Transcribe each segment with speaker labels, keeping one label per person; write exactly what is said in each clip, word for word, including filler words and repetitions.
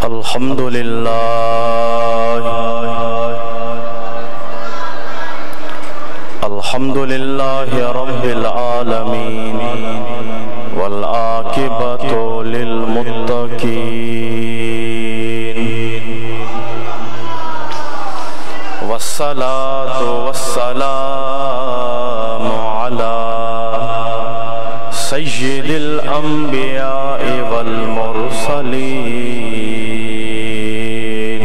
Speaker 1: अल्हम्दुलिल्लाह अल्हम्दुलिल्लाहि रब्बिल आलमीन वल आकिबतु लिल मुत्तकीन वस्सलातु वस्सलामु अला सय्यिदिल अंबिया वल मुरसलीन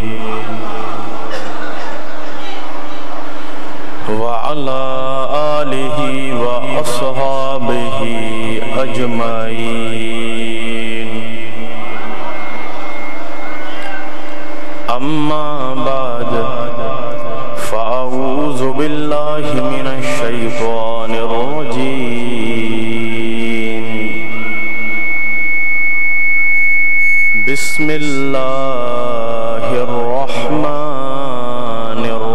Speaker 1: व अला आलिहि व अस्हाबिहि अजमईन। अम्मा बाद फ़अऊज़ु बिल्लाहि मिनश शैतानिर रजीम। बिस्मिल्लाहिर रहमानिर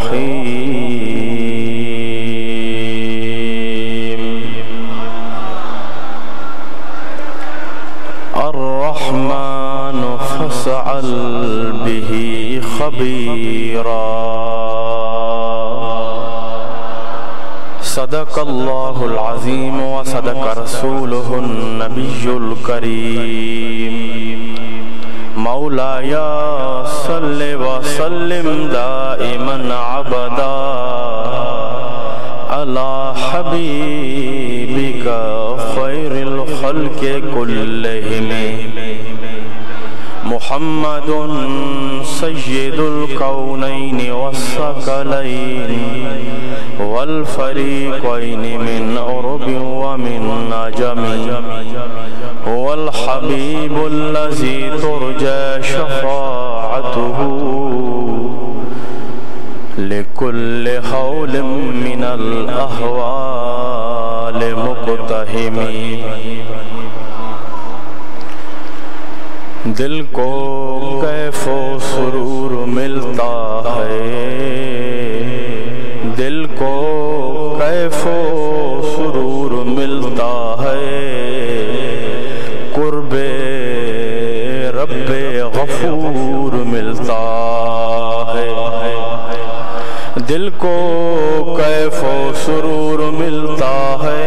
Speaker 1: रहीम। अर्रहमानु फस्अल बिही खबीरा। सदक़ल्लाहुल अज़ीम व सदक़ रसूलुहुन नबियुल करीम। मौलाया सल्लि व सल्लिम दाइमन अबदा अला हबीबिका खैरिल खल्क़ि कुल्लिहिम मुहम्मदुन सय्यिदुल कौनैनि वस्सक़लैन वल फ़रीक़ैनि मिन उरबि व मिन अजमी वल हबीबुल्लज़ी तुरजा शफ़ाअतुहु लिकुल्लि हौलिम मिनल अहवाल मुक़तहिमी। दिल को कैफ़ो सुरूर मिलता है, दिल को कैफ़ो सुरूर मिलता है, कुर्बे रब्बे गफूर मिलता है। दिल को कैफ़ो सुरूर मिलता है,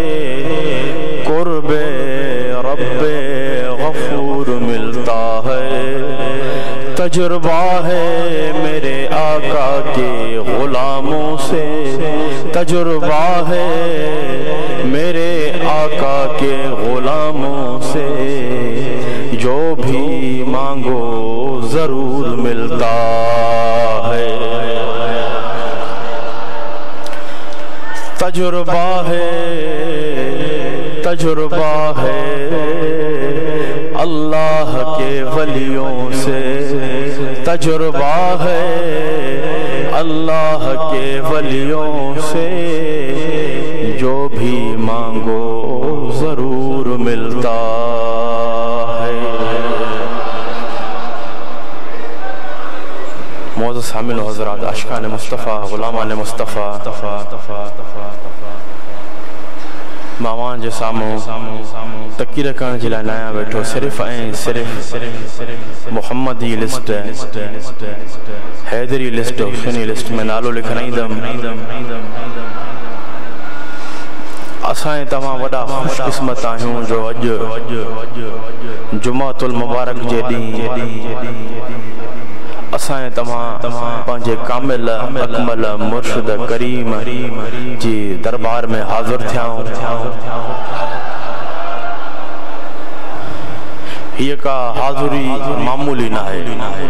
Speaker 1: कुर्बे रब्बे गफूर मिलता है। तजुर्बा है मेरे आका के गुलामों से, तजुर्बा है मेरे आका के गुलामों से, जो भी मांगो जरूर मिलता है। तजुर्बा है तजुर्बा है अल्लाह के वलियों से, तजुर्बा है अल्लाह के वलियों से, जो भी मांगो जरूर मिलता है। मोअज़्ज़ज़ हामिल हज़रात, आशिक़ान मुस्तफ़ा, ग़ुलामान मुस्तफ़ा, मामान जे साम्हूं तकीर करण जे लाइ नया वेठो सिर्फ़ ऐं सिर्फ़ मुहम्मद जी list, Haidari list, Husaini list में नालो लिखाईंदमि। असां तव्हां वॾा ख़ुशकिस्मत आहियूं जो अॼु जुमातुल मुबारक जे ॾींहुं असां तव्हां पंहिंजे कामिल अकमल मुर्शिद करीम जी दरबार में हाज़िर थियाऊं। हीअ का हाज़िरी मामूली न आहे।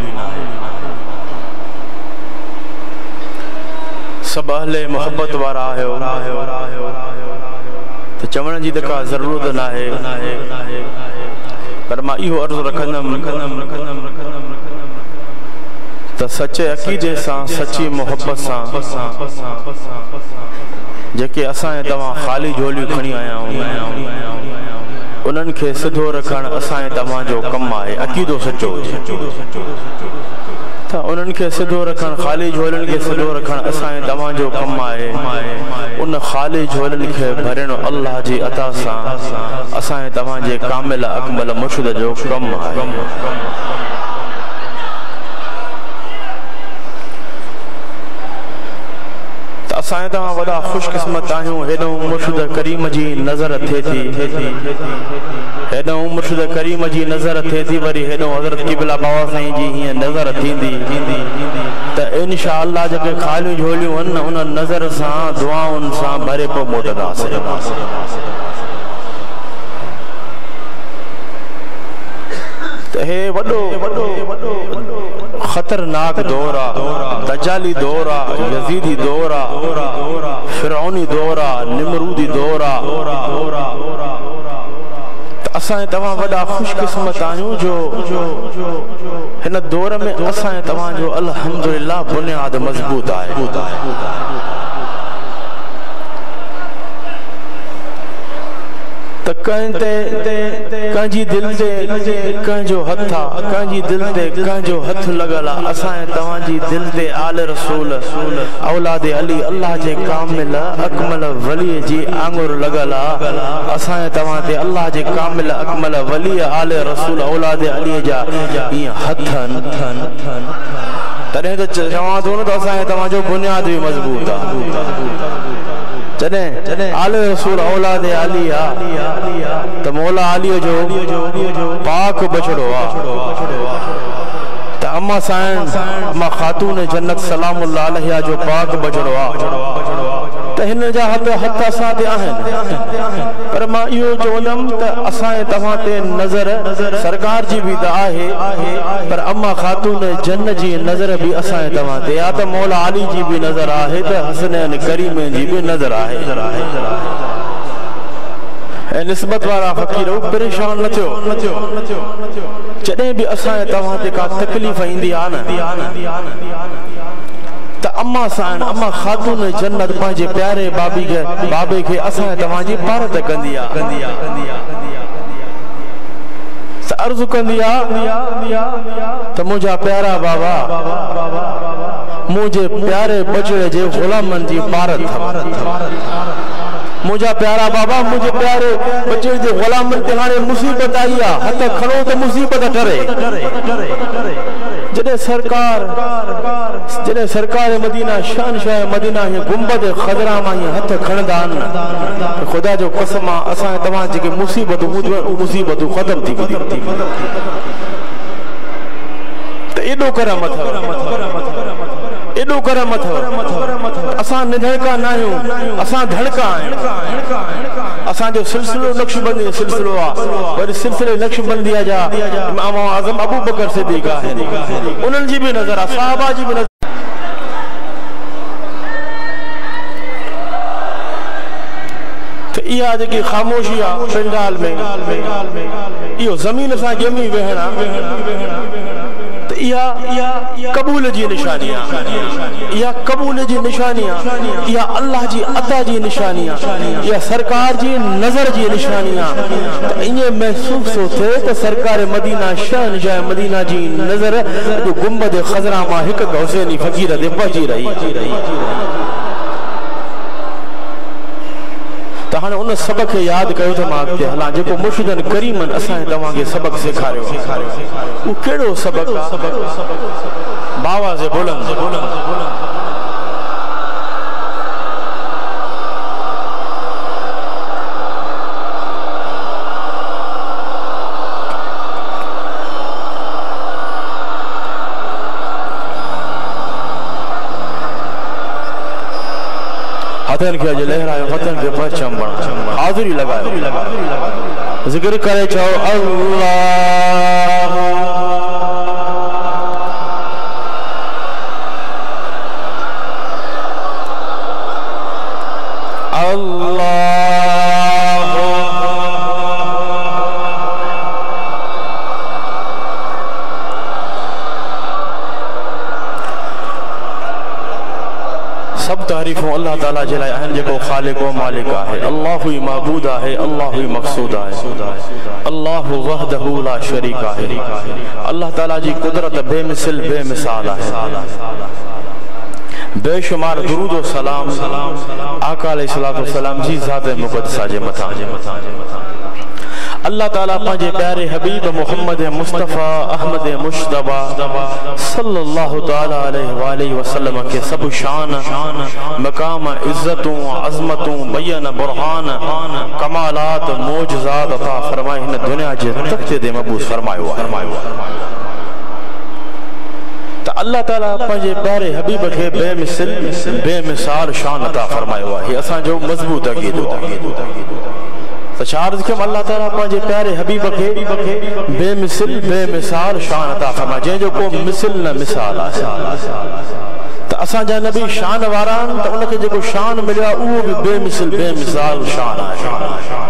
Speaker 1: सभु अहले मोहब्बत वारा आहियो त चवण जी त का ज़रूरत न आहे, पर मां इहो अर्ज़ु रखंदुमि त सचे अक़ीदे सां, सची मोहब्बत सां जेके असां तव्हां ख़ाली झोलियूं खणी आया आहियूं, उन्हनि खे सिधो रखणु असां तव्हां जो कमु आहे। अक़ीदो सचो हुजे त उन्हनि खे सिधो रखणु, ख़ाली झोलियुनि खे सिधो रखणु असां तव्हां जो कमु आहे। उन ख़ाली झोलियुनि खे भरणु अल्लाह जी अता सां असां तव्हां जे कामिल अकमल मुर्शिद जो कमु आहे। असां तव्हां वॾा ख़ुशकिस्मत आहियूं हेॾो मुर्शिद करीम जी नज़र थिए थी हेॾो मुर्शिद करीम जी नज़र थिए थी वरी हेॾो हज़रत क़िबला बाबा साईं जी हीअं नज़र थींदी त इंशा अल्लाह जेके ख़ालियूं झोलियूं आहिनि उन नज़र सां दुआउनि सां भरे पोइ मोटंदासीं। त हे वॾो खतरनाक दौर आहे, दजाली दौर आहे, यजीदी दौर आहे, फिरौनी दौर आहे, निमरूदी दौर आहे। त असां तव्हां वॾा ख़ुशकिस्मत आहियूं जो हिन दौर में असां तव्हांजो अल्हम्दुलिल्लाह बुनियाद मज़बूत आहे। त कंहिंजी दिलि ते कंहिंजो हथ आहे, कंहिंजी दिलि ते कंहिंजो हथ लॻल आहे। असां तव्हांजी दिलि ते आले रसूल औलाद अली अल्लाह जे कामिल अकमल वली जी आंगुर लॻल आहे। असां तव्हां ते अल्लाह जे कामिल अकमल वली आले रसूल औलाद अली जा ईअं हथ तॾहिं त चवां थो न त असां तव्हांजो बुनियाद बि मज़बूत आहे। जॾहिं आले रसूल औलाद अली आहे त मौला अली जो पाक बछड़ो आहे त अम्मा साईं अम्मा ख़ातून जन्नत सलामुल्लाह अलैहा जो पाक बछड़ो आहे। त हिन जा हथ हथ असां ते आहिनि पर मां इहो चवंदुमि त असां तव्हां ते नज़र सरकार जी बि त आहे पर अम्मा ख़ातून जन्नत जी नज़र बि असां तव्हां ते आहे। त मौला अली जी बि नज़र आहे त हसनैन करीमैन जी बि नज़र आहे। ऐं निस्बत वारा फ़कीर परेशान न थियो जॾहिं बि असां तव्हां ते का तकलीफ़ ईंदी आहे न त अम्मा साईं अम्मा ख़ातून जन्नत पंहिंजे प्यारे बाबी खे बाबे खे असां तव्हांजी भारत कंदी आहे त अर्ज़ु कंदी आहे त मुंहिंजा प्यारा बाबा मुझे प्यारे बछड़े जे गुलामन जी भारत मुझा प्यारा बाबा मुझे प्यारे बछड़े जे गुलामन ते हाणे मुसीबत आई है हथ खणो तो मुसीबत टरे जॾहिं सरकार जॾहिं सरकार मदीना शहनशाह मदीना ये गुंबद खजरा मां हथ खणंदा आहिनि खुदा जो कसम आहे असां तव्हां जेके मुसीबतूं मुसीबतूं ख़त्म थी वेंदियूं त एॾो करम अथव एॾो करम अथव असां निधड़का न आहियूं असां धड़का आहियूं असांजो सिलसिलो नक्शबंदी सिलसिलो आहे वरी सिलसिले नक्शबंदीअ जा इमाम आज़म अबू बकर सिद्दीक़ आहिनि उन्हनि जी बि नज़र आहे सहाबा जी बि नज़र त इहा जेकी ख़ामोशी आहे पंडाल में इहो ज़मीन सां ॼमी वेहण इहा कबूल जी निशानी आहे इहा कबूल जी निशानी आहे इहा अल्लाह जी अता जी निशानी आहे इहा सरकार जी नज़र जी निशानी आहे त ईअं महसूस थो थिए त सरकार मदीना शहनशाह मदीना जी नज़र अॼु गुंबद खज़रा मां हिकु हुसैनी फ़क़ीर ते पहुची रही त हाणे उन सबक खे यादि कयो त मां अॻिते हलां जेको मुर्शिदन करीमन असां तव्हांखे सबक सेखारियो उहो कहिड़ो सबक आहे बाबा जे बुलंद हथन के अज लहरायो हथन के परचम बण हाज़िरी लगायो जिक्र करे चओ अल्लाह अल्लाह सब तारीफ़ों अल्लाह ताला जे लाइ आहिनि जेको ख़ालिक़ व मालिक आहे अल्लाह ही माबूद आहे अल्लाह ही मक़सूद आहे अल्लाह वहदहू ला शरीक आहे अल्लाह ताला जी कुदरत बेमिसल बेमिसाल आहे बेशुमार दुरूद व सलाम आका अलैहिस्सलातु वस्सलाम जी ज़ात मुक़द्दसा जे मथां अल्लाह ताला पंहिंजे प्यारे हबीब मोहम्मद मुस्तफ़ा अहमद मुश्तबा सल्लल्लाहु ताला अलैहि वसल्लम के सब शान मकाम इज्जतों अज़मतों बयान बुरहान कमालात मोजज़ात अता फरमाए हिन दुनिया जे तख्ते ते मबूस फरमायो तो अल्लाह ताला पंहिंजे प्यारे हबीब के बेमिसल बेमिसाल शान अता फरमायो आहे असां जो मज़बूत अक़ीदो आहे तो चार्ज के अल्लाह ताला पंहिंजे प्यारे हबीब के बेमिसल बेमिसाल शान अता फरमाए जंहिंजो को मिसल न मिसाल आहे तो असां जा नबी शान वारा तो उनके जेको शान मिलियो उहो भी बेमिसल बेमिसाल शान आहे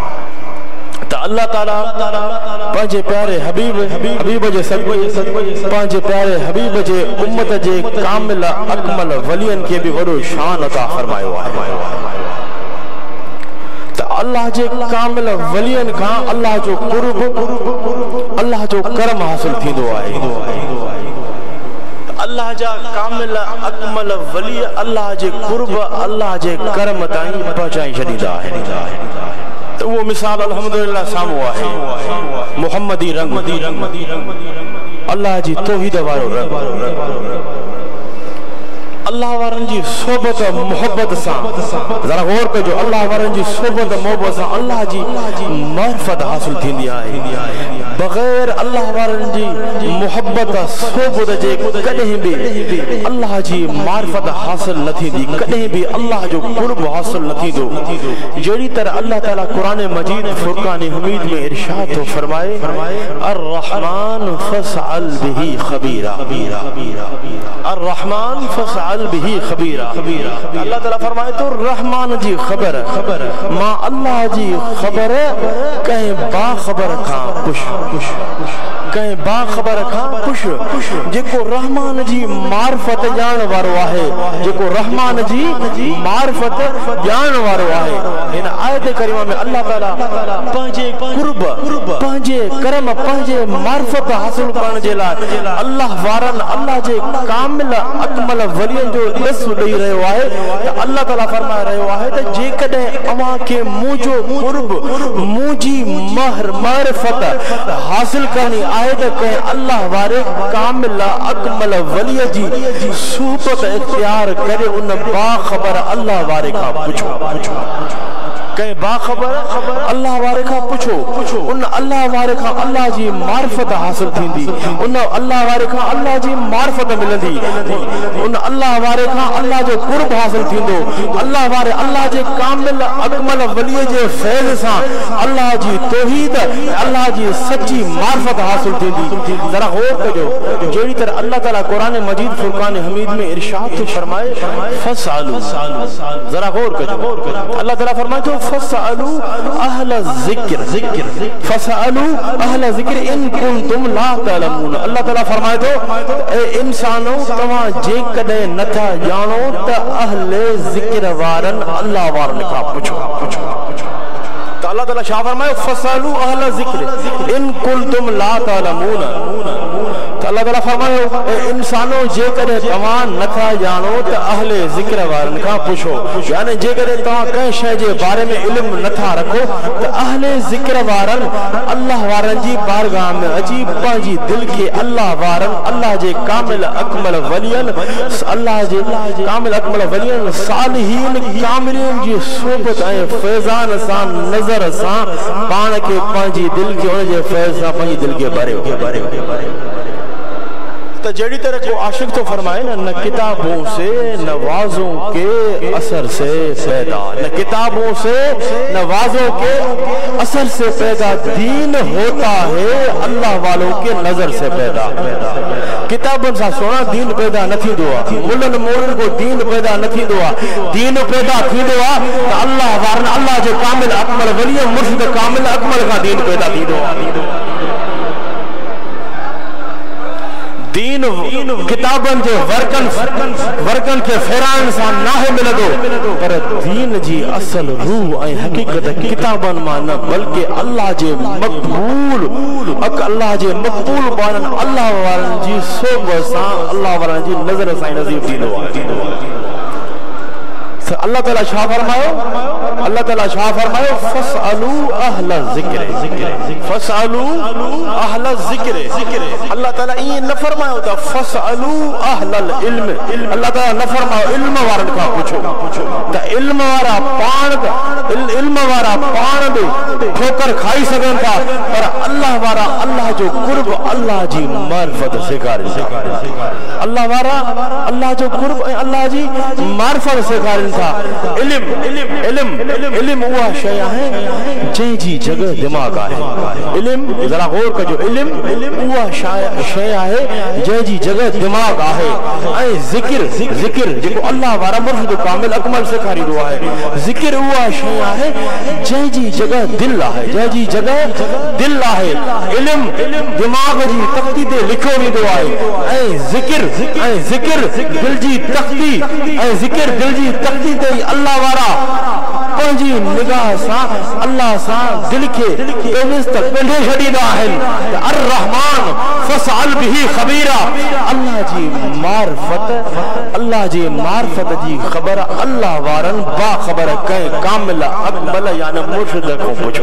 Speaker 1: तो अल्लाह ताला पंहिंजे प्यारे हबीब हबीब जे सदक़े पंहिंजे प्यारे हबीब जे उम्मत जे कामिल अकमल वलियन के भी वॾो शान अता फरमायो आहे तो अल्लाह जे कामिल वलियन का अल्लाह जो कुर्ब अल्लाह जो करम हासिल थींदो आहे अल्लाह जा कामिल अकमल वली अल्लाह जे कुर्ब अल्लाह जे करम ताईं पहुचाई छॾींदा आहिनि तो वो मिसाल अल्हम्दुलिल्लाह सामो आहे मुहम्मदी रंग अल्लाह जी तौहीद वारो रंग अल्लाह वारन जी सोबत मोहब्बत सा जरा गौर कजो अल्लाह वारन जी सोबत मोहब्बत सा अल्लाह जी मार्फत हासिल थींदी आहे बगैर अल्लाह वारन जी मोहब्बत सोबत जे कॾहिं भी अल्लाह जी मार्फत हासिल न थींदी कॾहिं भी अल्लाह जो कुर्ब हासिल न थींदो जहिड़ी तरह अल्लाह ताला कुरान मजीद फुरकान हमीद में इरशाद तो फरमाए अर रहमान फसअल बिही खबीरा अर रहमान फसअल बिही खबीरा अल्लाह ताला फरमाए तो रहमान जी खबर खबर मां अल्लाह जी खबर कहीं बा खबर खां पुछ कहीं बा खबर खां पुछ जेको रहमान जी मार्फत ॼाण वारो आहे जेको रहमान जी मार्फत ॼाण वारो आहे इन आयत करीमा में अल्लाह ताला पंहिंजे कुर्ब पंहिंजे करम पंहिंजे मार्फत हासिल करण जे लाइ अल्लाह वारन अल्लाह जे कामिल अकमल वलियन जो दस ॾेई रहियो आहे त अल्लाह ताला फरमाए रहियो आहे त जेकॾहिं अवां खे मुंहिंजो कुर्ब मुंहिंजी महर मारिफत हासिल करणी आहे त कंहिं अल्लाह वारे कामिल अकमल वलीअ जी सुहबत इख्तियार करे उन बाख़बर अल्लाह वारे खां पुछो कहीं बाखबर अल्लाह वारे खां पुछो उन अल्लाह वारे खां अल्लाह जी मार्फत हासिल थींदी उन अल्लाह वारे खां अल्लाह जी मार्फत मिलंदी उन अल्लाह वारे खां अल्लाह जो कुर्ब हासिल थींदो अल्लाह वारे अल्लाह जे कामिल अकमल वलीअ जे फैज़ सां अल्लाह जी तौहीद अल्लाह जी सच्ची मार्फत हासिल थींदी जरा गौर कजो जहिड़ी तरह अल्लाह ताला कुरान मजीद फुरकान हमीद में इरशाद तो फरमाए फसअलू जरा गौर कजो अल्लाह ताला फरमाए तो फसअलू अहल ज़िक्र ज़िक्र फसअलू अहल ज़िक्र इन कुंतुम ला तअलमून अल्लाह ताला फरमाए तो ए इंसानो तवां जेकॾहिं नथा ॼाणो त अहल ज़िक्र वारन अल्लाह वारन खां पुछो तो अल्लाह ताला छा फरमाए फसअलू अहल ज़िक्र इन कुंतुम ला तअलमून तो अल्लाह ताला फरमाए इंसानो जेकॾहिं तव्हां नथा ॼाणो त अहले ज़िक्र वारनि खां पुछो यानी जेकॾहिं तव्हां कंहिं शइ जे बारे में इल्मु नथा रखो त अहले ज़िक्र वारनि अल्लाह वारनि जी बारगाह में अची पंहिंजी दिलि खे अल्लाह वारनि अल्लाह जे कामिल अकमल वलियन अल्लाह जे कामिल अकमल वलियन सालिहीन कामिलीन जी सोबत ऐं फैज़ान सां नज़र सां पाण खे पंहिंजी दिलि खे उन जे फैज़ सां पंहिंजी दिलि खे भरियो तो जड़ी तरह को आशिक तो फरमाए ना न किताबों से नवाजों के असर से पैदा न किताबों से नवाजों के असर से पैदा दीन होता है अल्लाह वालों के नजर से पैदा किताबन सा सोना दीन पैदा न थींदो आहे मुल्लन मोरन को दीन पैदा न थींदो आहे दीन पैदा थींदो आहे त अल्लाह वारन अल्लाह जो कामिल अकमल वली मुर्शिद कामिल अकमल का दीन पैदा थींदो आहे दीन किताबन जे वर्कन वर्कन के फैरान सा नाहे मिलदो पर दीन जी असल रूह ऐं हकीकत किताबन मां न बल्कि अल्लाह जे मक़बूल अक अल्लाह जे मक़बूल बानन अल्लाह वारन जी सोबत सां अल्लाह वारन जी नज़र सां नसीब थींदो आहे अल्लाह ताला छा फरमायो अल्लाह ताला छा फरमायो फसअलू अहल ज़िक्र फसअलू अहल ज़िक्र अल्लाह ताला ये न फरमायो त फसअलू अहल इल्म अल्लाह ताला न फरमायो इल्म वारन का पूछो त इल्म वारा पाण इल्म वारा पाण बि ठोकर खाई सघन था पर अल्लाह वारा अल्लाह जो कुर्ब अल्लाह जी मारिफत सेखारनि था अल्लाह वारा अल्लाह जो कुर्ब अल्लाह जी मारिफत सेखारनि था इल्म इल्म इल्म उहा शय आहे जंहिंजी जगह दिमाग़ आहे इल्म जरा गौर कजो इल्म उहा शय आहे जंहिंजी जगह दिमाग़ आहे ऐं ज़िक्र ज़िक्र जेको अल्लाह वारा मुर्शिद कामिल अकमल सेखारींदो आहे ज़िक्र उहा शय आहे जंहिंजी जगह दिल आहे जंहिंजी जगह दिल आहे इल्म दिमाग़ जी तख्ती ते लिखियो वेंदो आहे ऐं ज़िक्र ऐं ज़िक्र दिल जी तख्ती ऐं ज़िक्र दिल जी तख्ती ते अल्लाह वारा पंहिंजी निगाह सां अल्लाह सां दिल खे पेविस्त पेंढे छॾींदा आहिनि अर रहमान फसअल बिही ख़बीरा अल्लाह जी मारिफत अल्लाह जी मारिफत जी ख़बर अल्लाह वारनि बाख़बर कंहिं कामिल अकमल यानी मुर्शिद खां पुछो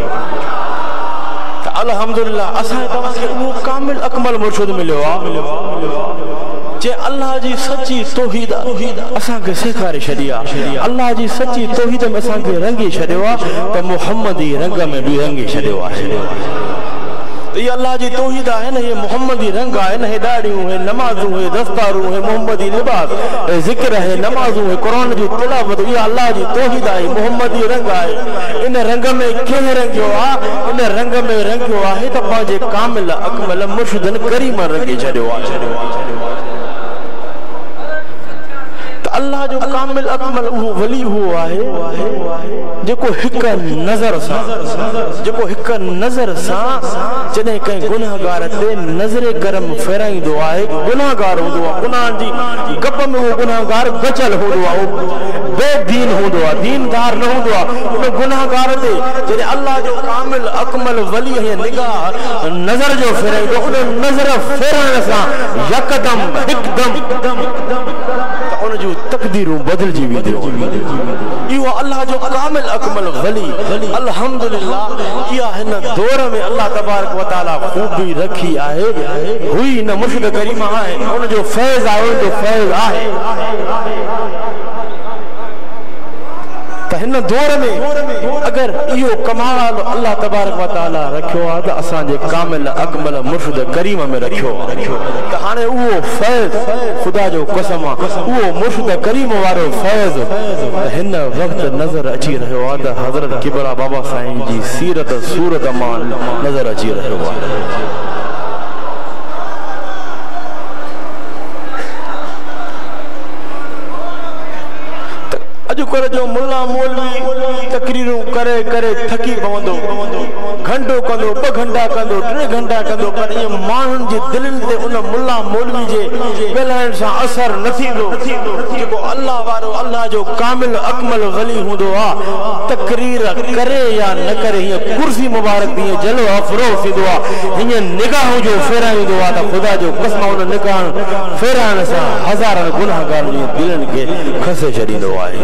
Speaker 1: त अल्हम्दुलिल्लाह असां तव्हांखे उहो कामिल अकमल मुर्शिद मिलियो आहे जे अल्लाह जी सच्ची तौहीद असांखे सेखारे छॾी आहे अल्लाह जी सच्ची तौहीद में असांखे रंगे छॾियो आहे त मुहम्मदी रंग में बि रंगे छॾियो आहे तो ये अल्लाह जी तौहीद है ना ये मोहम्मदी रंग है ना दाढ़ियों है नमाज़ों है दस्तारों है मोहम्मदी लिबास जिक्र है नमाज़ों है कुरान जी तिलावत ये अल्लाह जी तौहीद है मोहम्मदी रंग है इन रंग में के रंगियो आ इन रंग में रंगियो है तो पांजे कामिल अकमल मुर्शिदन करीम रंगे छॾियो आहे अल्लाह जो कामिल अकमल वो वली हुआ है जेको हिक नजर सा जेको हिक नजर सा जने कहीं गुनाहगार ते नजरे करम फेराइंदो आहे गुनाहगार हुंदो आहे गुनाह जी गप में वो गुनाहगार बचल हुंदो आहे बेदीन हुंदो आहे दीनदार न हुंदो आहे उन गुनाहगार ते जने अल्लाह जो कामिल अकमल वली है निगाह नजर जो फेराइंदो उन नजर फेराइण सा यकदम हिकदम उन जो तकदीरूं बदलजी वेंदियूं इहो अल्लाह जो कामिल अकमल वली अल्हम्दुलिल्लाह इहा हिन दौर में अल्लाह तबारक व तआला खूबी रखी आहे हुई न मुर्शिद करीम आहे उन जो फैज़ आहे उन जो फैज़ आहे त हिन दौर में अगर इहो कमाल अल्लाह तबारक व तआला रखियो आहे त असांजे कामिल अकमल मुर्शिद करीम में रखियो त हाणे उहो फैज़ खुदा जो कसम आहे उहो मुर्शिद करीम वारो फैज़ हिन वक्त नज़र अची रहियो आहे त हज़रत किबरा बाबा साईं जी सीरत सूरत मां नज़र अची रहियो आहे अॼुकल्ह जो मुल्ला मौलवी तकरीरूं करे करे थकी पवंदो घंटो कंदो ॿ घंटा कंदो टे घंटा कंदो पर ईअं माण्हुनि जी दिलनि ते उन मुल्ला मौलवी जे ॻाल्हाइण सां असर न थींदो जेको अल्लाह वारो अल्लाह जो कामिल अकमल वली हूंदो आहे तकरीर करे या न करे हीअं कुर्सी मुबारक हीअं जलो अफ़रोज़ थींदो आहे हीअं निगाहूं जो फेराईंदो आहे त ख़ुदा जो कसम उन निगाह फेराइण सां हज़ारनि गुनाहगारनि जी दिलनि खे खसे छॾींदो आहे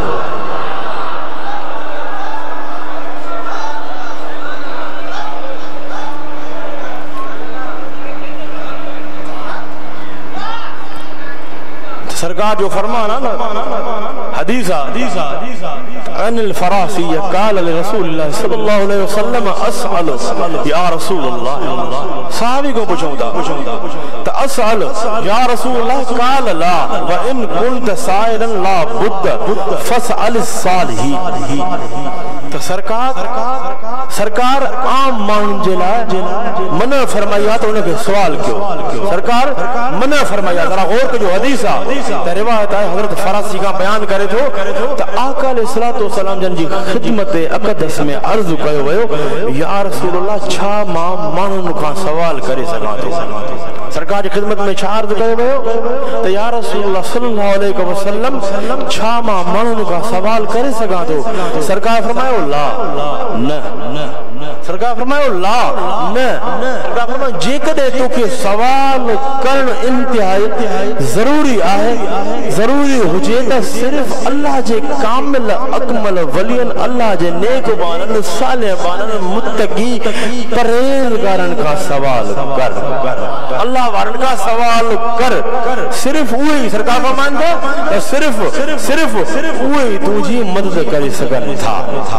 Speaker 1: सरकार जो फरमान है ना हदीस अनिल फरासी क़ाल रसूलुल्लाह सल्लल्लाहु अलैहि वसल्लम असअल या रसूलुल्लाह सहाबी को पूछूं था त असअल या रसूलुल्लाह क़ाल ला व इन कुंत साइरन ला बुद्द फसअल सालिही त सरकार सरकार आम माण्हुनि जे लाइ मना फरमाई आहे त उनखे सवाल कयो सरकार मना फरमाई आहे जरा गौर कजो हदीस आहे त रिवायत आहे हज़रत फरासी का बयान करे थो त आका अलैहिस्सलातु वस्सलाम जन जी खिदमत अक़दस में अर्ज़ कयो वियो या रसूलल्लाह छा मां माण्हुनि खां सवाल करे सघां थो सरकार जी खिदमत में छा अर्ज़ कयो वियो त या रसूलल्लाह सल्लल्लाहु अलैहि वसल्लम छा मां माण्हुनि खां सवाल करे सघां थो सरकार फरमायो ला न सरकार फरमायो ला न सरकार फरमायो जेकर जेकॾहिं तोखे सवाल करण इंतिहाई ज़रूरी आहे ज़रूरी हुजे त सिर्फ़ अल्लाह जे कामिल अकमल वलियन अल्लाह जे नेक बानन सालिह बानन मुत्तकी परहेज़गारन का सवाल कर अल्लाह वारन का सवाल कर सिर्फ उहे ही सरकार फरमाईंदा त सिर्फ सिर्फ उहे ही तुंहिंजी मदद करे सघनि था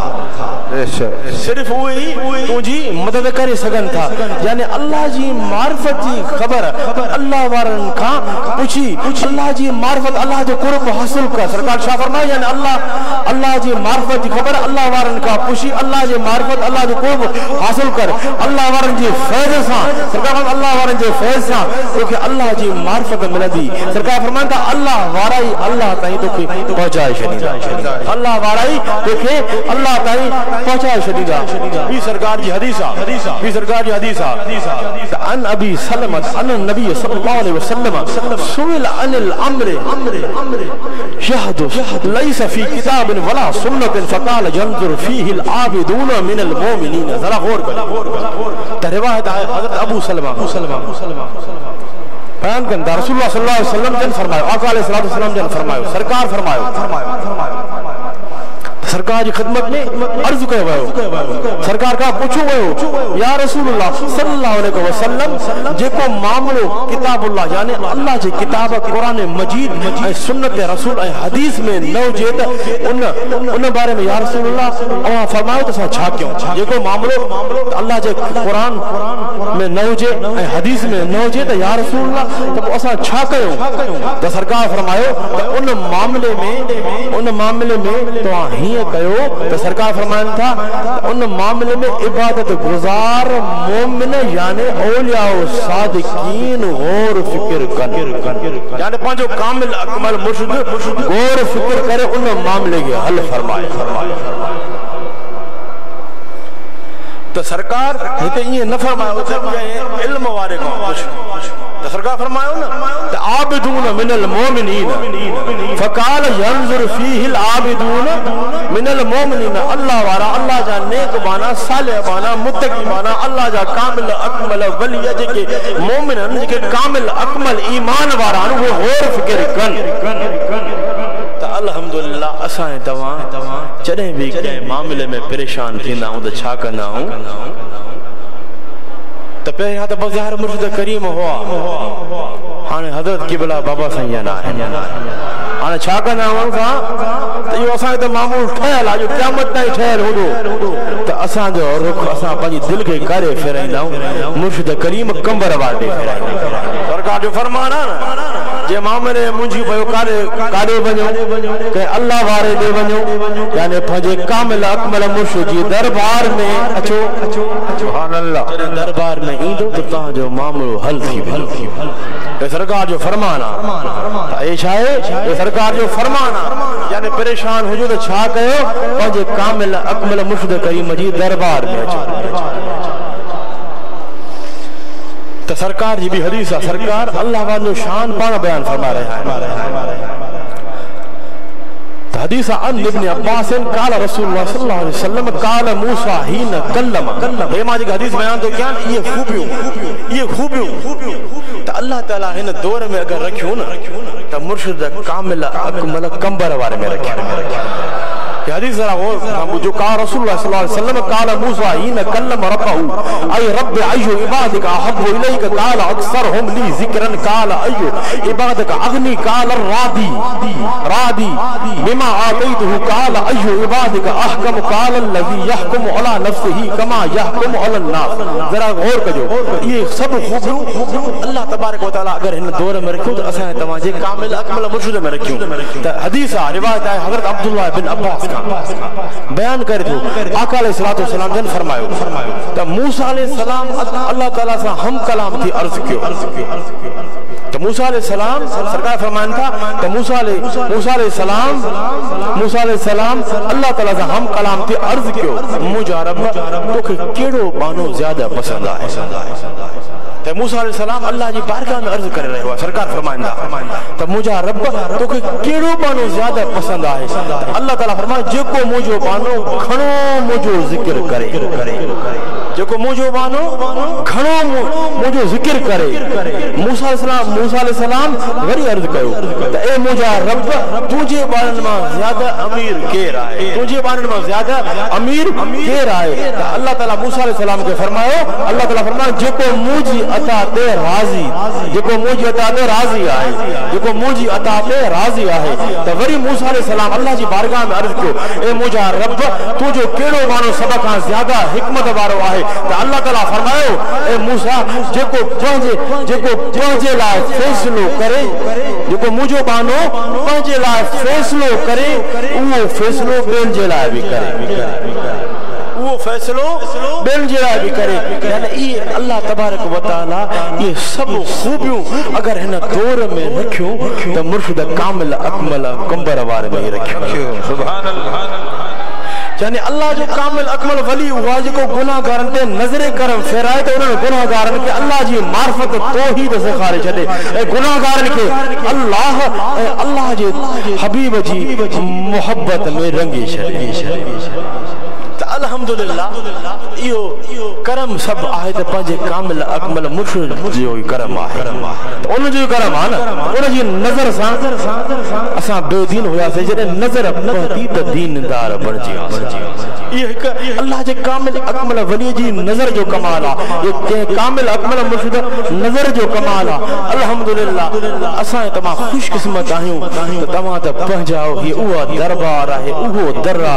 Speaker 1: सिर्फ उहे ही तुंहिंजी मदद करे सघनि था यानी अल्लाह जी मारिफत जी ख़बर अल्लाह वारन खां पुछी अल्लाह जी मारिफत अल्लाह जो कुर्ब हासिल कर सरकार छा फरमाए यानी अल्लाह अल्लाह जी मारिफत जी ख़बर अल्लाह वारन खां पुछी अल्लाह जी मारिफत अल्लाह जो कुर्ब हासिल कर अल्लाह वारन जी फैज़ सां सरकार अल्लाह वारन जे फैज़ सां तोखे अल्लाह जी मारिफत मिलंदी सरकार फरमाईंदा अल्लाह वारा ई अल्लाह ताईं तोखे पहुचाए छॾींदा अल्लाह वारा ई तोखे अल्लाह ताईं पहुचाए छॾींदा ॿी सरकार जी हदीस आहे ॿी सरकार जी हदीस आहे अन अबी सलमत अन नबी सल्लल्लाहु अलैहि वसल्लम सुइल अनिल अम्र यहदुस लैस फी किताब वला सुन्नत फकाल यंजुर फीहि अल आबिदून मिन अल मोमिनीन जरा गौर करो त रिवायत है हजरत अबू सलमा बयान कंदा रसूलुल्लाह सल्लल्लाहु अलैहि वसल्लम जन फरमायो आका अलैहि सलाम जन फरमायो सरकार फरमायो सरकार की खिदमत में अर्ज कयो वियो सरकार का पूछो वियो या रसूलुल्लाह सल्लल्लाहु अलैहि वसल्लम जेको मामलो किताबुल्लाह यानी अल्लाह जी किताब कुरान मजीद ऐं सुन्नत रसूल ऐं हदीस में न हुजे त उन उन बारे में या रसूलुल्लाह अवां फरमायो त असां छा कयूं जेको मामलो अल्लाह जे कुरान में न हुजे ऐं हदीस में न हुजे त या रसूलुल्लाह त पोइ असां छा कयूं त सरकार फरमायो त उन मामले में उन मामले में तव्हां हीअं कयो तो सरकार फरमाइन था उन मामले में इबादत गुजार मोमिन यानी औलिया सादिकीन गौर फिक्र कर यानी पांचो कामिल अकमल मुर्शिद गौर फिक्र करे उन मामले के हल फरमाए तो सरकार हिते ये न फरमायो इल्म वारे को कुछ तो सरकार फरमायो ना तो आबिदून मिनल मोमिनीन फकाल यंजुर फीहिल आबिदून मिनल मोमिनीन अल्लाह वारा अल्लाह जा नेक बाना सालिह बाना मुत्तकी बाना अल्लाह जा कामिल अकमल वली जेके मोमिन जेके कामिल अकमल ईमान वारा वो गौर फिक्र कन तो अल्हम्दुलिल्लाह असां तवां जॾहिं भी कंहिं मामले में परेशान थींदा आहियूं त छा कंदा आहियूं तो पहिरियां त बाज़ार मुर्शिद करीम हुआ हाणे हज़रत क़िबला बाबा साईं न आहिनि हाणे छा कंदा आहियूं असां त इहो असांजो त मामूल ठहियल आहे जो क़यामत ताईं ठहियल हूंदो त असांजो रुख असां पंहिंजी दिलि खे करे फेराईंदा आहियूं मुर्शिद करीम कंबर वाटे फेराईंदा सरकार जो फरमान आहे न जे मामले मुंहिंजी पियो काॾे काॾे वञो कंहिं अल्लाह वारे ॾे वञो यानी पंहिंजे कामिल अकमल मुर्शिद जी दरबार में अचो सुभान अल्लाह जॾहिं दरबार में ईंदो त तव्हांजो मामलो हल थी वेंदो सरकार जो फरमान आहे सरकार जो फरमान आहे यानी परेशान हुजो तो छा कयो पंहिंजे कामिल अकमल मुर्शिद करीम जी दरबार में अचो तो सरकार जी भी हदीस है सरकार अल्लाह वालो शान पान बयान फरमा रहा है हदीस अन इब्न अब्बास काल रसूलुल्लाह सल्लल्लाहु अलैहि वसल्लम काल मूसा हीन कल्लम हे मां जी हदीस बयान तो क्या ये खूबियों ये खूबियों तो अल्लाह ताला इन दौर में अगर रखियो ना तो मुर्शिद कामिल अकमल कंबर वारे में रखियो हदीस जरा गौर जो कहा रसूलुल्लाह सल्लल्लाहु अलैहि वसल्लम काल मूसा हीन कल्लम रब्बहु अय रब्ब अय्यु इबादिक अहब्बु इलैक काल अक्सरहुम ली ज़िक्रन काल अय्यु इबादिक अग्नी काल रादी रादी बिमा आतैतुहु काल अय्यु इबादिक अहकम काल अल्लज़ी यहकुमु अला नफ्सिही कमा यहकुमु अला नास जरा गौर कजो ये सब खूबियूं अल्लाह तबारक व तआला अगर इन दौर में रखियो तो असा तमा जे कामिल अकमल मुर्शिद में रखियो तो हदीस है रिवायत है हजरत अब्दुल्लाह बिन अब्बास बयान कर दो आका अलैहिस्सलातु वस्सलाम जन फरमायो तो मूसा अलैहिस्सलाम अल्लाह ताला से हम कलाम थी अर्ज कियो तो मूसा अलैहिस्सलाम सरकार फरमान था तो मूसा मूसा अलैहिस्सलाम मूसा अलैहिस्सलाम अल्लाह ताला से हम कलाम थी अर्ज कियो मुझा रब तोखे केड़ो बानो ज्यादा पसंद है त मूसा अलैहिस्सलाम अल्लाह जी बारगाह में अर्ज़ करे रहियो आहे सरकार फरमाईंदा त मुंहिंजा रब तोखे कहिड़ो बानो ज़्यादा पसंद आहे अल्लाह ताला फरमाए जेको मुंहिंजो बानो घणो मुंहिंजो ज़िक्र करे जेको मुंहिंजो बानो घणो मुंहिंजो ज़िक्र करे मूसा अलैहिस्सलाम मूसा अलैहिस्सलाम वरी अर्ज़ कयो त ए मुंहिंजा रब तुंहिंजे ॿारनि मां ज़्यादा अमीर केरु आहे तुंहिंजे ॿारनि मां ज़्यादा अमीर केरु आहे त अल्लाह ताला मूसा अलैहिस्सलाम खे फरमायो अल्लाह ताला फरमायो जेको मुंहिंजी अता ते राज़ी जेको मुंहिंजी अता ते राज़ी आहे जेको मुंहिंजी अता ते राज़ी आहे त वरी मूसा अलैहिस्सलाम अल्लाह जी बारगाह में अर्ज़ कयो ए मुंहिंजा रब तुंहिंजो कहिड़ो मानो सभ खां ज़्यादा हिकमत वारो आहे त अल्लाह ताला फरमायो ए मूसा जेको पंहिंजे जेको पंहिंजे लाइ फ़ैसिलो करे जेको मुंहिंजो बानो पंहिंजे लाइ फ़ैसिलो करे उहो फ़ैसिलो ॿियनि जे लाइ बि करे वो फैसलो ॿियनि जे लाइ बि करे यानी इहे अल्लाह तबारक व तआला इहे सभु खूबियूं अगरि हिन दौर में रखियूं त मुर्शिद कामिल अकमल कंबर वारे में रखियूं सुभान अल्लाह यानी अल्लाह जो कामिल अकमल वली हुआ जेको गुनाहगारनि ते नज़रे करम फेराए त उन्हनि गुनाहगारनि खे अल्लाह जी मार्फत तौहीद सेखारे छॾे ऐं गुनाहगारनि खे अल्लाह ऐं अल्लाह जे हबीब जी मोहब्बत में रंगे छॾे अल्हम्दुलिल्लाह इहो करम सब आहे त पंहिंजे कामिल अकमल मुर्शिद जो करम आहे त उन जो करम आहे न उन जी नज़र सां असां बेदीन हुआसीं जॾहिं नज़र पहुती त दीनदार बणिजी वियासीं इहो हिकु अल्लाह जे कामिल अकमल वली जी नज़र जो कमाल आहे इहो कंहिं कामिल अकमल मुर्शिद नज़र जो कमाल आहे अल्हम्दुलिल्लाह असां तमामु ख़ुशकिस्मत आहियूं त तव्हां त पंहिंजाओ हीअ उहा दरबार आहे उहो दर्रा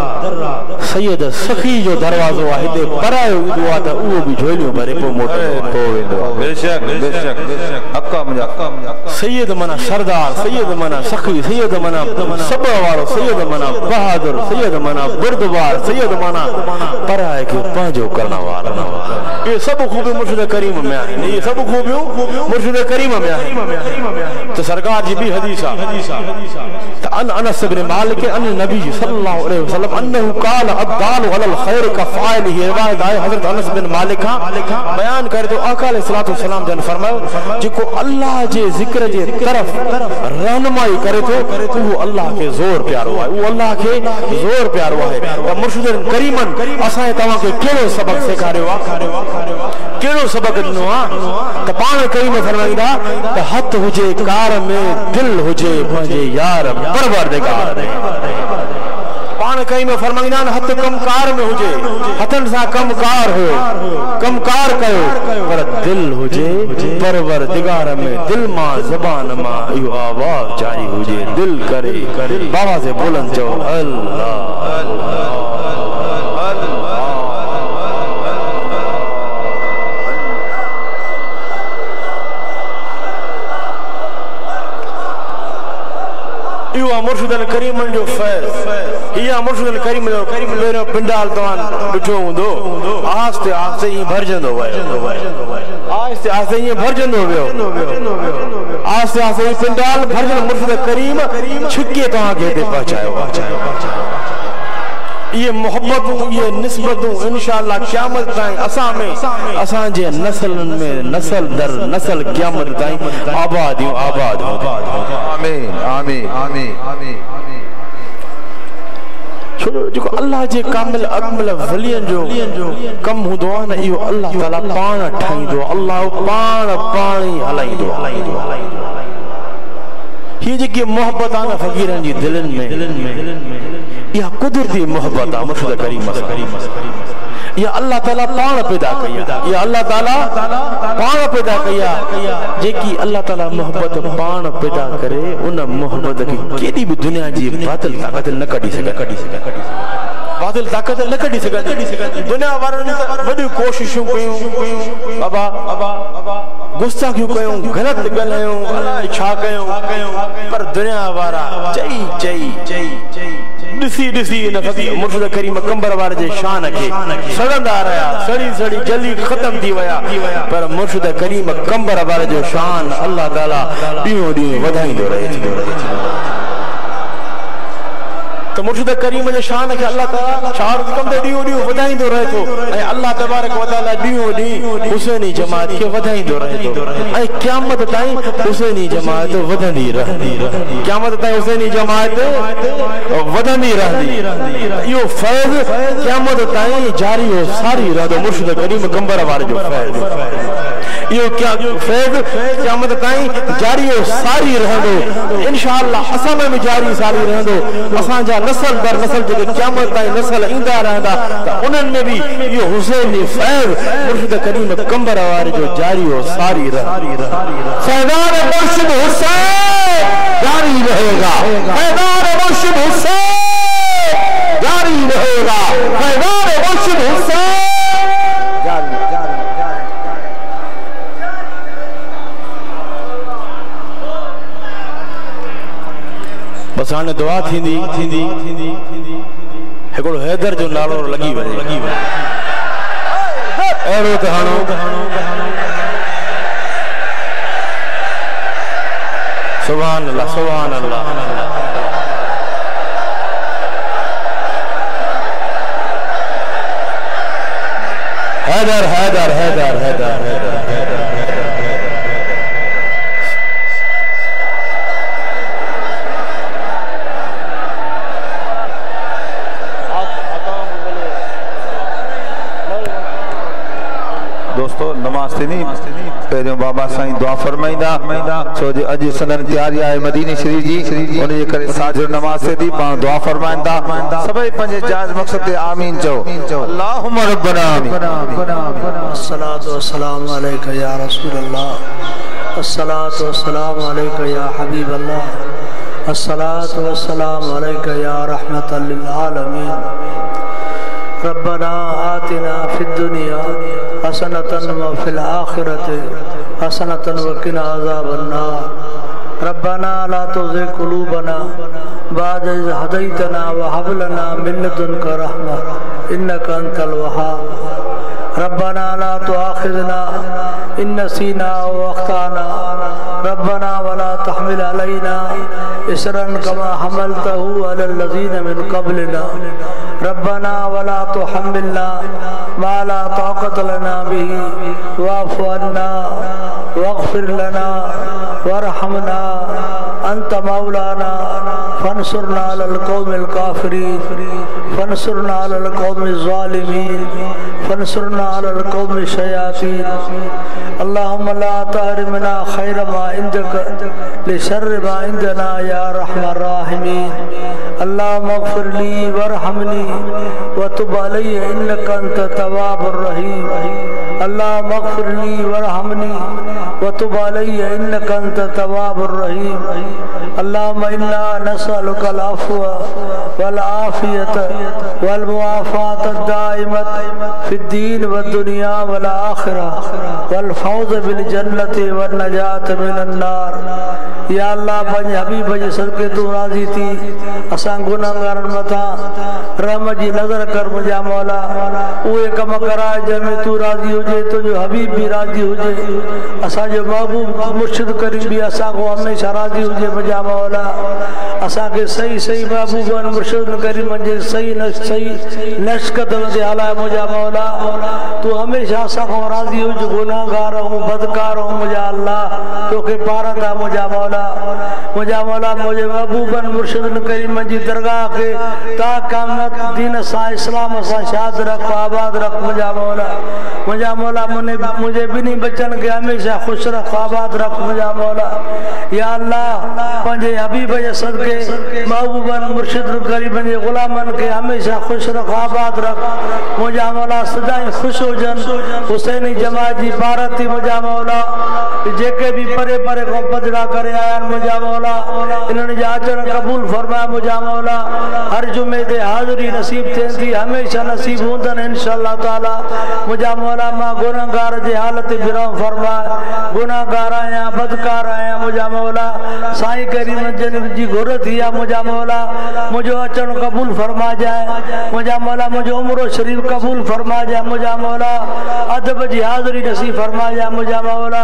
Speaker 1: सैयद सखी जो दरवाज़ो आहे हिते परायो ईंदो आहे त उहो बि झोलियूं भरे पोइ मोटे पोइ वेंदो बेशक बेशक हक़ मुंहिंजा सैयद माना सरदार सैयद माना सखी सैयद माना सब वारो सैयद माना बहादुर सैयद माना बुर्दबार सैयद माना पराए खे पंहिंजो करण वारो ये सभु खूबियूं मुर्शिद करीम में आहिनि ये सभु खूबियूं मुर्शिद करीम में आहिनि त सरकार जी बि हदीस आहे त अन अनस इब्न मालिक अन नबी सल्लल्लाहु अलैहि वसल्लम अन्नहु क़ाल अद्दाल अलल खैर का फाइलिही रिवायत आहे हज़रत अनस बिन मालिक खां बयान करे तो आका अलैहिस्सलातु वस्सलाम जन फरमायो जेको अल्लाह जे ज़िक्र जे तरफ रहनुमाई करे तो वो अल्लाह के जोर प्यारो आहे वो अल्लाह के जोर प्यारो आहे त मुर्शिद करीमन असां तव्हां खे कहिड़ो सबक सेखारियो आहे कहिड़ो सबक ॾिनो आहे त पाण करीम फरमाईंदा त हथ हुजे कार में दिल हुजे पंहिंजे यार परवरदिगार पान कई में फरमाईंदा हथ कमकार में हुजे हथन सा कमकार हो कमकार कयो पर दिल हुजे परवरदिगार में दिल मां ज़बान मां इहो आवाज़ जारी हुजे दिल करे बाबा से बुलंद चओ अल्लाह अल्लाह मुर्शिद करीम जो फैज़ या मुर्शिद करीम जो मेरो पिंडाल तवान बिठो हुंदो आस्ते आस्ते ही भरजंदो वयो आस्ते आस्ते ही भरजंदो वयो आस्ते आस्ते ही पिंडाल भरजंदो मुर्शिद करीम छिके तवां के ते पहुंचायो ये मोहब्बतूं ये निस्बतूं इंशाअल्लाह क़यामत ताईं असां में असां जे नस्लन में नस्ल दर नस्ल क़यामत ताईं आबाद हो आबाद हो आमीन आमीन आमीन आमीन छो जो अल्लाह जे कामिल अकमल वलियन जो कम हुंदो आहे न इहो अल्लाह ताला पाण ठाहींदो अल्लाह पाण पाणी हलाईंदो ये जेकी मोहब्बत आहे न फ़क़ीरनि जी दिलनि में या कुदरती मोहब्बत आहे मुर्शिद करीम सां या अल्लाह ताला पाण पैदा कया या अल्लाह ताला पाण पैदा कया जेकी अल्लाह ताला मोहब्बत पाण पैदा करे उन मोहब्बत खे केॾी बि दुनिया जी बातिल ताक़त न कढी सघे कढी सघे बातिल ताक़त न कढी सघे दुनिया वारनि वॾियूं कोशिशूं कयूं बाबा बाबा गुस्ताखियूं कयूं ग़लति ॻाल्हायूं अलाए छा कयूं पर दुनिया वारा चई चई चई चई ॾिसी ॾिसी इन फ़क़ीर मुर्शिद करीम कंबर वारे जे शान खे सड़ंदा रहिया सड़ी सड़ी जल्दी ख़त्म थी विया पर मुर्शिद करीम कंबर वारे जो शान अल्लाह ताला ॾींहों ॾींहुं वधाईंदो रहे तो मुर्शिद करीम जे शान के अल्लाह ताला चार कम ते ॾींहों ॾींहों वधाईंदो रहे थो ऐं अल्लाह तबारक व तआला ॾींहों ॾींहुं हुसैनी जमात खे वधाईंदो रहे थो ऐं क़यामत ताईं हुसैनी जमात वधंदी रहंदी क़यामत ताईं हुसैनी जमात वधंदी रहंदी इहो फैज़ क़यामत ताईं जारी हो सारी रहंदो मुर्शिद करीम कंबर वारे जो फैज़ इहो क्या फैज़ क़यामत ताईं जारी हो सारी रहंदो इंशाअल्लाह असां में जारी सारी रहंदो असां जा नस्ल दर नस्ल जेके क़यामत ताईं नस्ल ईंदा रहंदा त उन्हनि में भी इहो हुसैनी फैज़ मुर्शिद करीम कंबर वारे जो जारी हो सारी रहंदी फैज़ान मुर्शिद हुसैन जारी रहेगा फैज़ान मुर्शिद हुसैन जारी रहेगा फैज़ान मुर्शिद हुसैन जारी जारी बस हाणे दुआ थींदी थींदी हिकिड़ो हैदर जो नालो लगी वञे लगी वञे अहिड़ो त हाणो सुभान अल्लाह सुभान अल्लाह हैदर हैदर हैदर हैदर हैदर
Speaker 2: दोस्तों नमाज थी नहीं पहिरियों बाबा साईं दुआ फरमाईंदा छो जो अॼु सदन तैयारी आहे मदीने शरीफ जी उन जे करे साजिर नमाज से थी पाण दुआ फरमाईंदा सभई पंहिंजे जायज़ मक़सद ते आमीन चओ अल्लाहुम्मा रब्बना आमीन
Speaker 3: अस्सलातु वस्सलामु अलैका या रसूल अल्लाह अस्सलातु वस्सलामु अलैका या हबीब अल्लाह अस्सलातु वस्सलामु अलैका या रहमतल लिल आलमीन रब्बना आतिना फिद दुनिया हसनतन व फिल आखिरति हसनतन व किना अज़ाबन नार रब्बना ला तुज़िग़ क़ुलूबना बअद इज़ हदैतना व हब लना मिन लदुनका रहमा इन्नका अंतल वहाब रब्बना ला तुआखिज़ना इन नसीना व अख़्ताना रब्बना वला तहमिल अलैना इसरन कमा हमलतहु अलल लज़ीना मिन क़ब्लिना रब्बना वला तुहम्मिलना मा ला ताक़त लना बिही वाफ़ु अन्ना वग़फ़िर लना वरहमना अंत मौलाना फंसुरना अलल कौमिल काफ़िरीन फंसुरना अलल कौमिज़ ज़ालिमीन फंसुरना अलल कौमिश शयातीन अल्लाहुम्मा ला तहरिमना खैर मा इंदक लिशर्रि मा इंदना या रहमान राहिमीन अल्लाहुम्मा अग़फ़िर ली वरहमनी व तुब अलैया इन्नका अंत तव्वाबुर रहीम अल्लाहुम्मा अग़फ़िर ली वरहमनी व तुब अलैया इन्नका अंत तव्वाबुर रहीम अल्लाहुम्मा इन्ना नसअलुका अल अफ़्व वल आफ़ियत वल मुआफ़ात दाइमत फिद दीन व दुनिया वल आखिरह वल फौज़ बिल जन्नति वन नजात मिनन नार या अल्लाह पंहिंजे हबीब जे सदके तूं राज़ी थी असां गुनाहगारनि मथां रहम जी नज़र कर मुंहिंजा मौला उहे कम कराए जंहिंमें तूं राज़ी हुजे तुंहिंजो हबीब बि राज़ी हुजे असांजो महबूब मुर्शिद करीम बि असांखो हमेशह राज़ी हुजे मुंहिंजा मौला असांखे सही सही महबूबनि मुर्शिद करीम जे सही न सही नशकदम ते हलाए मुंहिंजा मौला तूं हमेशह असांखो राज़ी हुज गुनाहगार ऐं बदकार ऐं मुंहिंजा अल्लाह तोखे पारंदा मुंहिंजा मौला मुंहिंजा मौला मुंहिंजे महबूबनि मुर्शिद करीम जी दरगाह खे ता क़यामत दीन सां इस्लाम सां शाद रख आबाद रख मुंहिंजा मौला मुंहिंजा मौला मुंहिंजे ॿिन्ही बचनि खे हमेशह ख़ुशि रख आबाद रख मुंहिंजा मौला या अल्लाह पंहिंजे हबीब जे सदके महबूबनि मुर्शिद करीम जे ग़ुलामनि खे हमेशह ख़ुशि रख आबाद रख मुंहिंजा मौला सदाईं ख़ुशि हुजनि हुसैनी जमात जी भारती मुंहिंजा मौला जेके भी परे परे को पधरा करे आया मुंहिंजा मौला इन्हनि जा अचण क़बूल फरमाए मुंहिंजा मौला हर जुमे ते हाज़िरी नसीब थींदी हमेशह नसीब हूंदनि इंशाअल्लाह ताला मुंहिंजा मौला मां गुनाहगार जे हालत में रहम फरमाए गुनाहगार आहियां बदकार आहियां मुंहिंजा मौला साईं करीम जन जी घुर थी आहे मुंहिंजा मौला मुंहिंजो अचण क़बूल फरमाइजाए मुंहिंजा मौला मुंहिंजो उम्र शरीफ क़बूल फरमाइजाए मुंहिंजा मौला अदब जी हाज़िरी नसीब फरमाइजाए मुंहिंजा मौला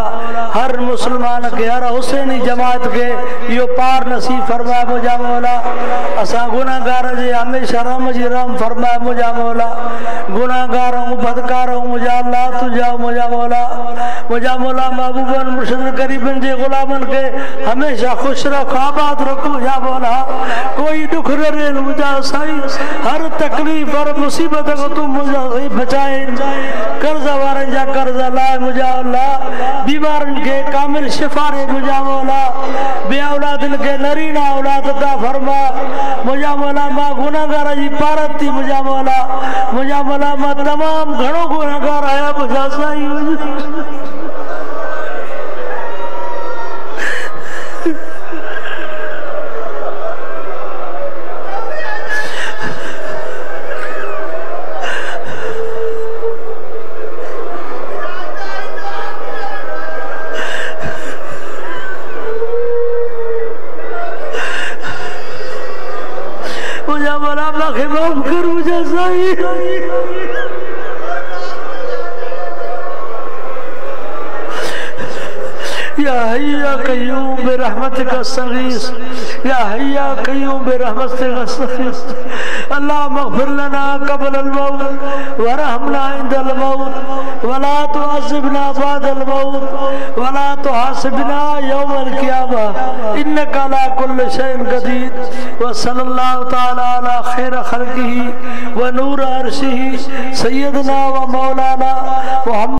Speaker 3: हर मुसलमान के हर हुसैनी जमात के यो पार नसीब फरमाए मुझा मौला। असा गुनाहगार जे हमेशा रहम जी रहम फरमाए मुझा मौला। गुनाहगार हूँ बदकार हूँ मुझा अल्लाह तू जाओ मुझा मौला। मुझा मौला महबूबन मुर्शिद करीबन जे गुलामन के हमेशा खुश रख आबाद रख मुझा मौला। कोई दुख रे मुझा साईं हर तकलीफ और मुसीबत को तू मुझा सही बचाए। कर्ज वारन जा कर्ज लाए मुझा अल्लाह। बीमारन के कामिल शिफा रे मुझा मौला। बे औलादन के नरीना औलाद अता फरमा मुझा मौला। मां गुनाहगार जी पारत थी मुझा मौला। मुझा मौला मां तमाम घणो गुनाहगार आया मुझा साईं। मुझा मौला माखे माफ कर मुझा साईं। या हय्या कय्यूम बिरहमतिक अस्तगीस या हय्या कय्यूम बिरहमतिक अस्तगीस। अल्लाह मग़फ़िर लना क़ब्ल अल-मौत वरहमना इंदल मौत वला तुअज़्ज़िबना बअदल मौत वला तुहासिबना यौमल क़ियामा इन्नका अला कुल्लि शैइन क़दीर। व सल्लल्लाहु तआला अला खैर खल्क़िही व नूर अर्शिही सय्यदना व मौलाना मुहम्मद।